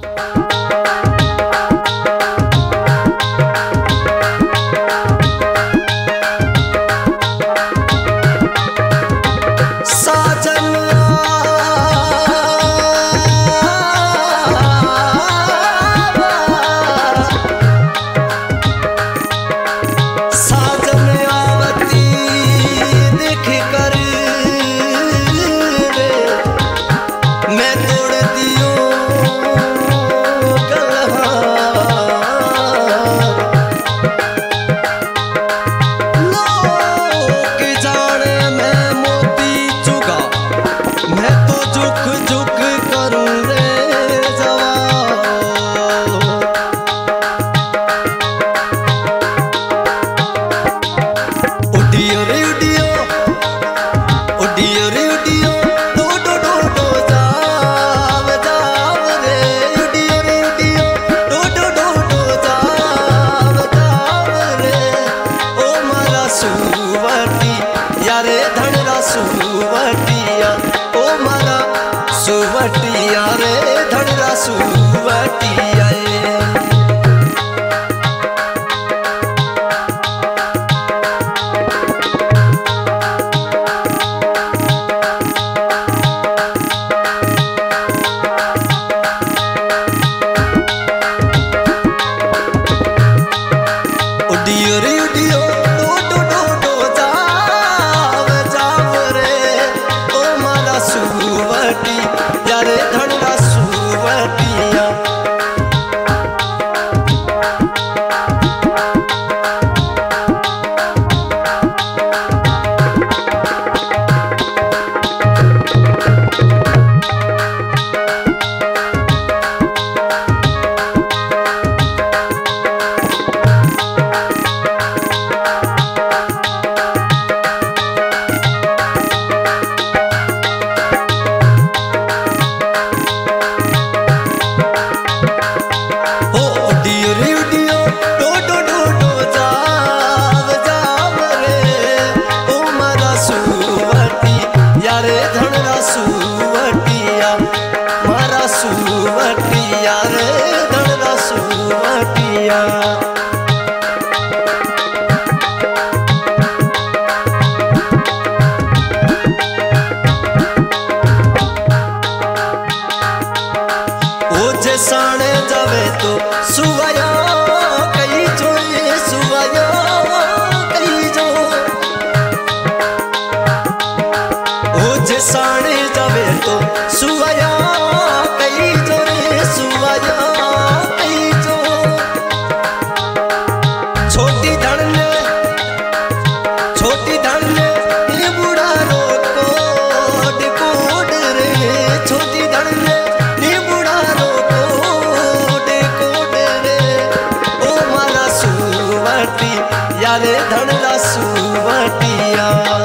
सुवटिया रे धड़रा सुवटिया उडियो रे उडियो डो डो डो डो जाव जाव रे ओ मारा सुवटी यारे धड़रा सुवटिया सुवटिया रे धड़रा सुवटिया ओ जे साणे जावे तो सुवाया कई जो ये सुवाया कई जो ओ जे साणे जावे तो सुवाया यारे धड़रा सुवटिया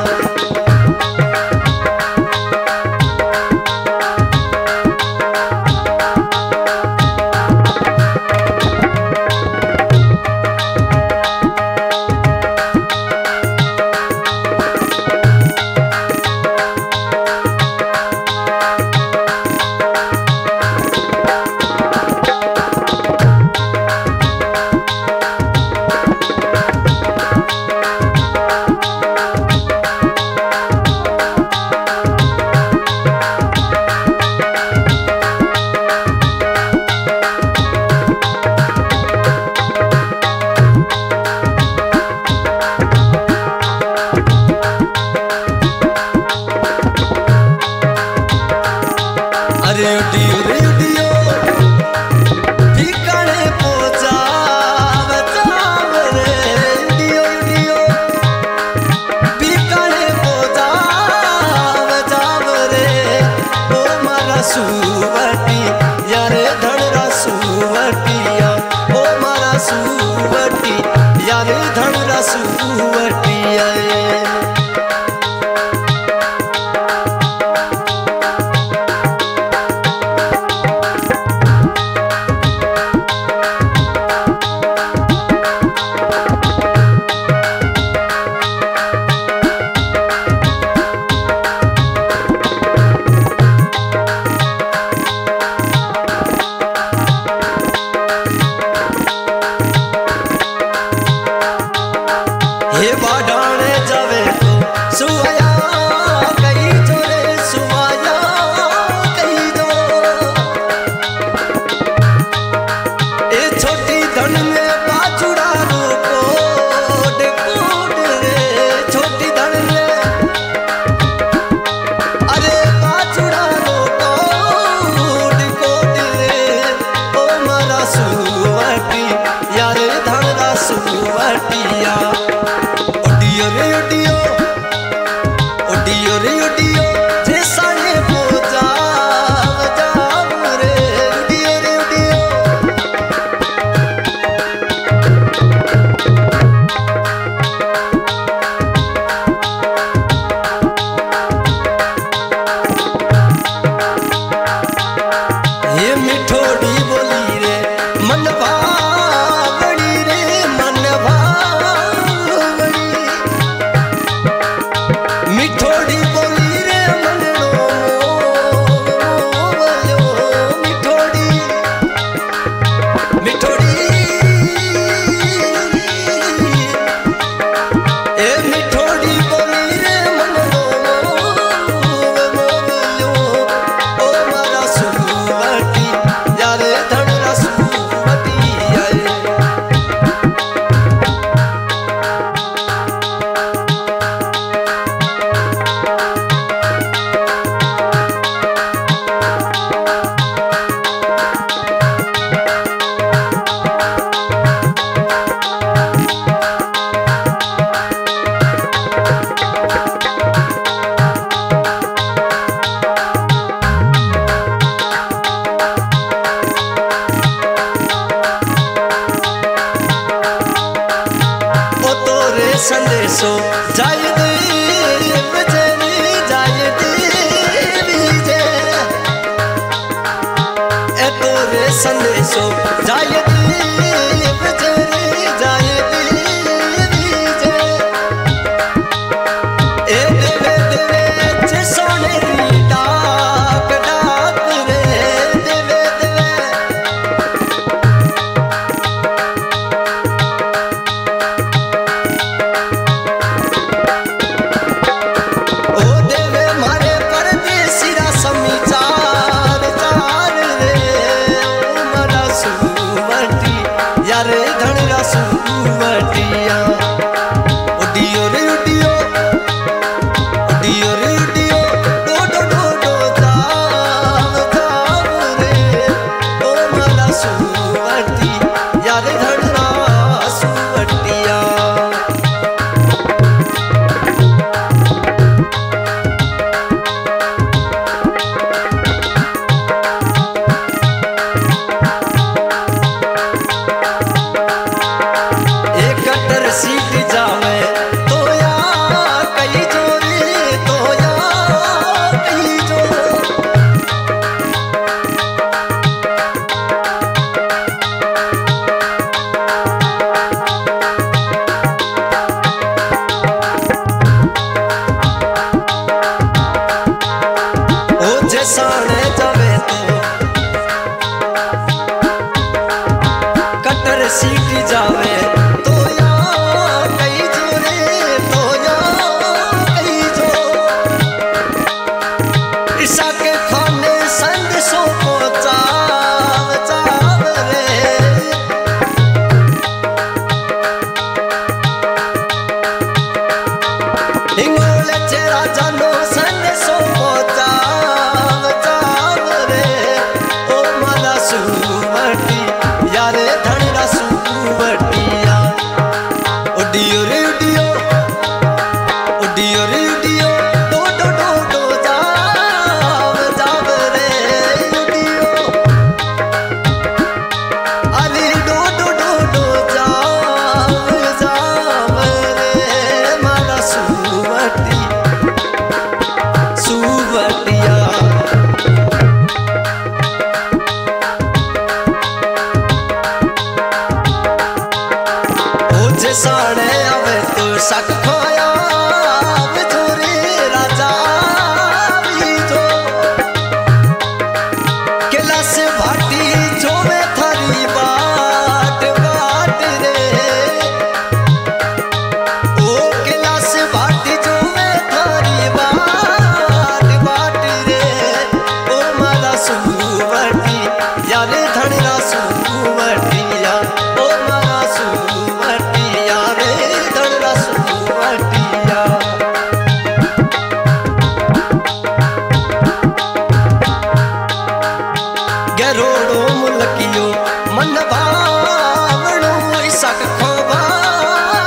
अरे उडियो रे उडियो ठिकाने पहुंचा बचाव रे उडियो उडियो ठिकाने पहुंचा बचाव रे ओ मारा सुवटी यारे धड़रा सुवटिया ओ मारा सुवटी यारे धड़रा सुवटिया सुवटिया उडियो रे उडियो उडियो रे उडियो जैसा ये बोझा जाम रे उडियो रे उडियो ये मिठोड़ी बोली रे मनवा संदेशो जाय देव जनी जाय देवी जे ए तोरे संदेशो जाय देव जनी जाय देवी जे ए देवे देवे जे सोने री डाक डाक रे देवे देवे यारे धड़रा सुवटिया उडियो रे उडियो उडियो रे उडियो डो डो डो डो जाम जाम रे ओ मारा सुवटी यारे धड़रा सुवटिया सीट जावे तो या कई जोरे तो या कई जो ओ जैसाने जावे तो कटर सीट जावे उडियो रे उडियो उडियो रे उडियो डो डो डो डो जाम जाम रे उडियो अरे डो डो डो डो जाम जाम रे मारा सुवटी सुवटिया साड़े आवे तो सक खोया बिछोरे राजा बीजो किला से भाटी जो में थारी बाट बाट रे ओ किला से भाटी जो में थारी बाट बाट रे ओ मारा सुवटी यारे धड़रा सुवटिया ओ मारा सुवटिया रे धड़रा सुवटिया गरोड़ो मुलकियो मन भावणो सक खोबा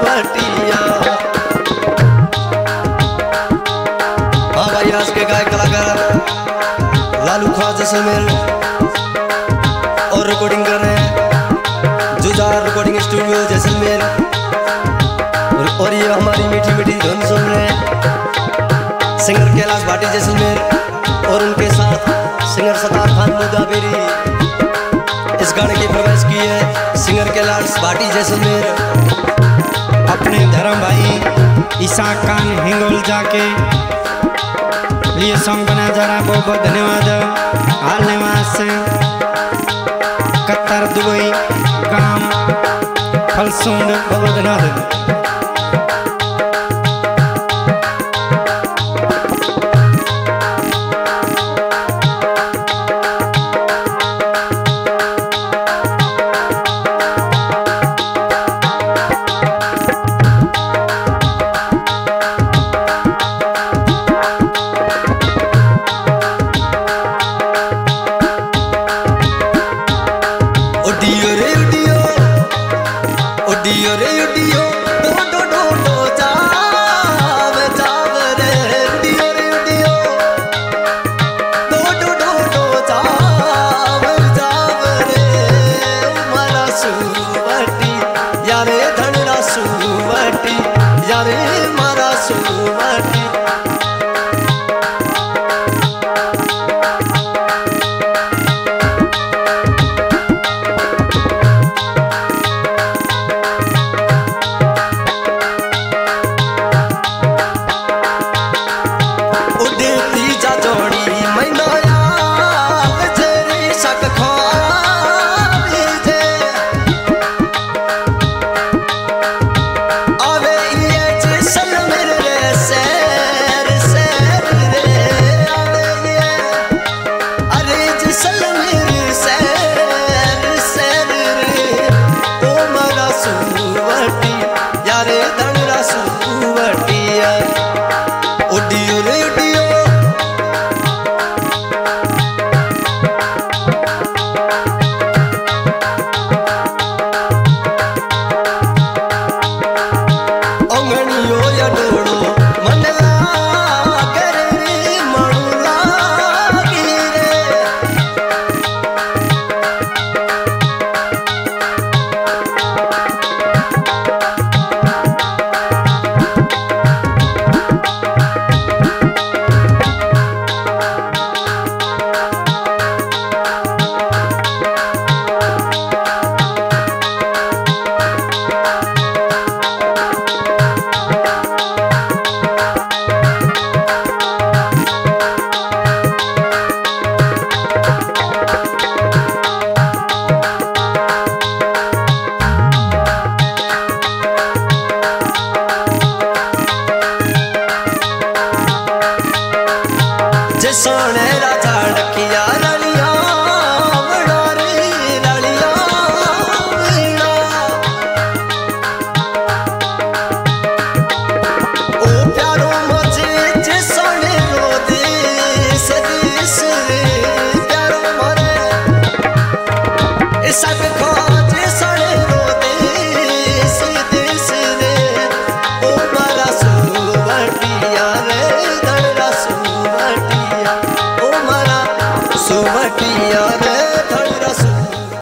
सुवटिया। हाँ भाई, आज के गायक कलाकार लालू खां जैसलमेर और रिकॉर्डिंग कर रहे हैं जुजार रिकॉर्डिंग स्टूडियो जैसलमेर। और ये हमारी मीठी मीठी धुन सुन रहे हैं सिंगर कैलाश भाटी जैसलमेर और उनके साथ सिंगर सतार खान मुदाबेरी। इस गाने की फरमाइश की है सिंगर कैलाश भाटी जैसलमेर। अपने धर्म भाई इसाक खान हिंगोल जाके लिए सॉन्ग बनाया जा रहा है। बहुत बहुत धन्यवाद। हाल निवास कतर दुबई गांव फलसूंड, बहुत बहुत धन्यवाद। उडियो रे उडियो डो डो डो डो जाव जाव रे। उडियो रे उडियो डो डो डो डो जाव जाव रे। मारा सुवटी यारे धनरा सुवटी यारे मारा सुवटी। सोने राजा डकिया रलिया बड़ारी रलिया वीणा। ओ प्यारो मुझे जे सोने रो देश देश रे। प्यारो मरे सब खोजे सोने रो देश देश रे। ओ मारा सुवटिया रे धनरा सुवटिया। ओ मारा सुवटिया रे।